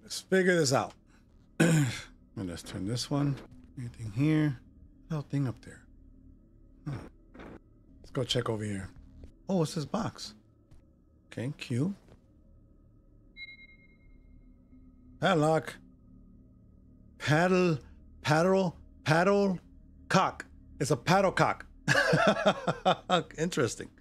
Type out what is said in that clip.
Let's figure this out. And let's turn this one. Anything here? Little thing up there. Let's go check over here. Oh, what's this box? Okay, Q. Padlock. Paddle cock. It's a paddle cock. Interesting.